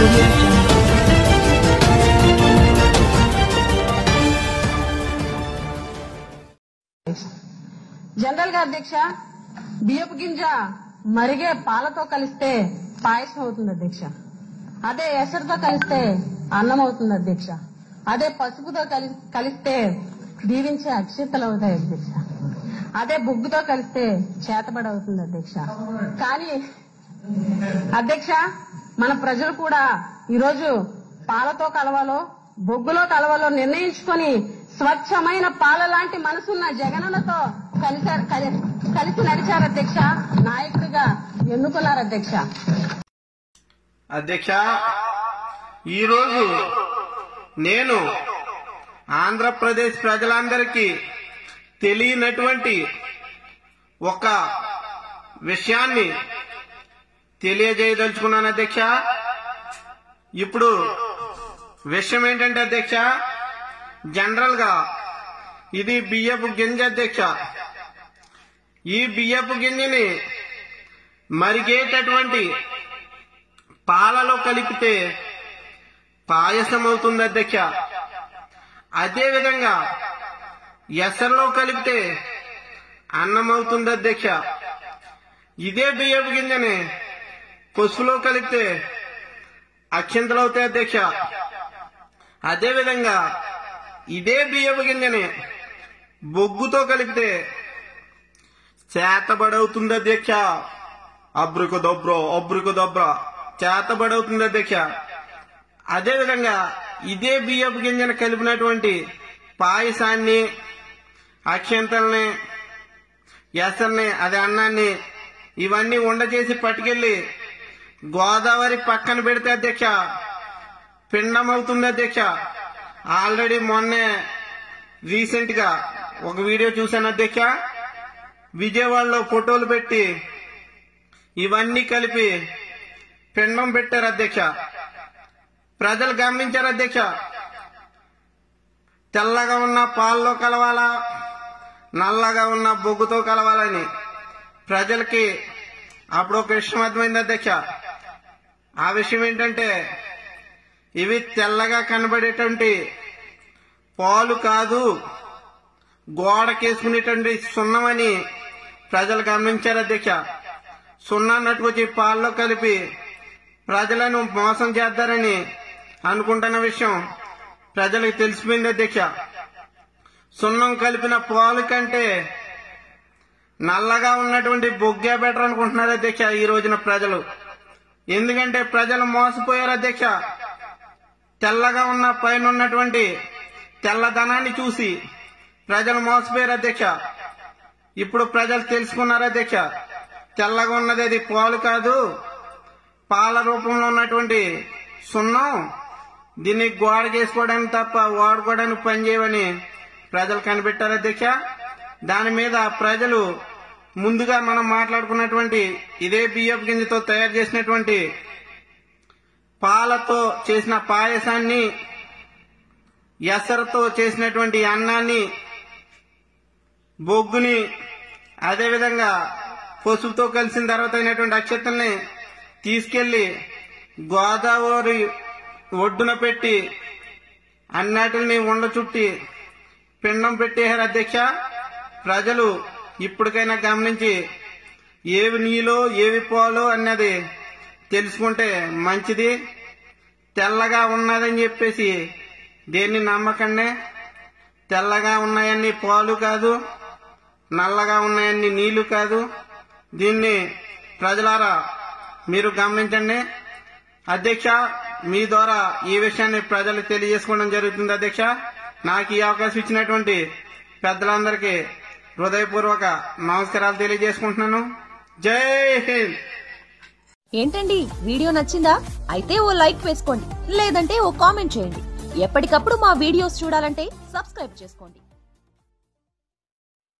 General గా అధ్యక్ష బియ్యపు గింజ మరిగే పాలతో కలిస్తే పాయసం అవుతుంది అధ్యక్ష. అదే ఎసరుతో కలిస్తే అన్నం అవుతుంది అధ్యక్ష. అదే పసుపుతో కలిస్తే దీవించే అక్షింతలు అవుతాయి అధ్యక్ష. అదే బొగ్గుతో కలిస్తే చేతబడి అవుతుంది అధ్యక్ష. కానీ అధ్యక్ష మన ప్రజలు కూడా ఈరోజు పాలతో కలవాలో బొగ్గులో కలవాలో నిర్ణయించుకొని స్వచ్ఛమైన పాల లాంటి మనసున్న జగనన్నతో కలిసి నడిచారు అధ్యక్ష. నాయకుడిగా ఎన్నుకున్నారు అధ్యక్ష. అధ్యక్ష, ఈరోజు నేను ఆంధ్రప్రదేశ్ ప్రజలందరికీ తెలియనటువంటి ఒక విషయాన్ని తెలియజేయదలుచుకున్నాను అధ్యక్ష. ఇప్పుడు విషయం ఏంటంటే అధ్యక్ష, జనరల్ గా ఇది బియ్యపు గింజ అధ్యక్ష. ఈ బియ్యపు గింజని మరిగేటటువంటి పాలలో కలిపితే పాయసం అవుతుంది అధ్యక్ష. అదేవిధంగా ఎసరులో కలిపితే అన్నం అవుతుంది అధ్యక్ష. ఇదే బియ్యపు గింజని పసుపులో కలిపితే అక్షింతలు అవుతాయి అధ్యక్ష. అదేవిధంగా ఇదే బియ్యపు గింజని బొగ్గుతో కలిపితే చేతబడవుతుంది అధ్యక్ష. అబ్రుకు దొబ్ర చేతబడవుతుంది అధ్యక్ష. అదేవిధంగా ఇదే బియ్యపు గింజను కలిపినటువంటి పాయసాన్ని, అక్షంతల్ని, ఎసర్ని, అదే అన్నాన్ని ఇవన్నీ ఉండ చేసి పట్టుకెళ్లి గోదావరి పక్కన పెడితే అధ్యక్ష పిండం అవుతుంది అధ్యక్ష. ఆల్రెడీ మొన్నే రీసెంట్ గా ఒక వీడియో చూశాను అధ్యక్ష. విజయవాడలో ఫోటోలు పెట్టి ఇవన్నీ కలిపి పిండం పెట్టారు అధ్యక్ష. ప్రజలు గమనించారు అధ్యక్ష. తెల్లగా ఉన్న పాల్లో కలవాలా, నల్లగా ఉన్న బొగ్గుతో కలవాలని ప్రజలకి అప్పుడు ఒక విషయం అర్థమైంది అధ్యక్ష. ఆ విషయం ఏంటంటే ఇవి తెల్లగా కనబడేటువంటి పాలు కాదు, గోడకేసుకునేటువంటి సున్నమని ప్రజలు గమనించారు అధ్యక్ష. సున్నాన్నట్టు వచ్చి పాల్లో కలిపి ప్రజలను మోసం చేద్దారని అనుకుంటున్న విషయం ప్రజలకు తెలిసిపోయింది అధ్యక్ష. సున్నం కలిపిన పాలు కంటే నల్లగా ఉన్నటువంటి బొగ్గే బెటర్ అనుకుంటున్నారు అధ్యక్ష ఈ రోజున ప్రజలు. ఎందుకంటే ప్రజలు మోసపోయారు అధ్యక్ష. తెల్లగా ఉన్న పైన ఉన్నటువంటి తెల్లదనాన్ని చూసి ప్రజలు మోసపోయారు అధ్యక్ష. ఇప్పుడు ప్రజలు తెలుసుకున్నారు అధ్యక్ష. తెల్లగా ఉన్నది అది పాలు కాదు, పాల రూపంలో ఉన్నటువంటి సున్నం. దీన్ని గోడకేసుకోవడానికి తప్ప వాడుకోవడానికి పనిచేయవని ప్రజలు కనిపెట్టారు అధ్యక్ష. దాని మీద ప్రజలు ముందుగా మనం మాట్లాడుకున్నటువంటి ఇదే బియ్యపు గింజతో తయారు చేసినటువంటి పాలతో చేసిన పాయసాన్ని, ఎసరుతో చేసినటువంటి అన్నాన్ని, బొగ్గుని, అదేవిధంగా పసుపుతో కలిసిన తర్వాత అయినటువంటి అక్షతల్ని తీసుకెళ్లి గోదావరి ఒడ్డున పెట్టి అన్నిటిని ఉండ చుట్టి పిండం పెట్టేశారు అధ్యక్ష. ప్రజలు ఇప్పటికైనా గమనించి ఏవి నీలో ఏవి పాలో అన్నది తెలుసుకుంటే మంచిది. తెల్లగా ఉన్నదని చెప్పేసి దేన్ని నమ్మకండి. తెల్లగా ఉన్నాయన్ని పాలు కాదు, నల్లగా ఉన్నాయన్ని నీళ్లు కాదు. దీన్ని ప్రజలారా మీరు గమనించండి అధ్యక్ష. మీ ద్వారా ఈ విషయాన్ని ప్రజలకు తెలియజేసుకోవడం జరుగుతుంది అధ్యక్ష. నాకు ఈ అవకాశం ఇచ్చినటువంటి పెద్దలందరికీ హృదయపూర్వక నమస్కారాలు తెలియజేసుకుంటున్నాను. జై హింద్. ఏంటండి వీడియో నచ్చిందా? అయితే ఓ లైక్ వేసుకోండి, లేదంటే ఓ కామెంట్ చేయండి. ఎప్పటికప్పుడు మా వీడియోస్ చూడాలంటే సబ్స్క్రైబ్ చేసుకోండి.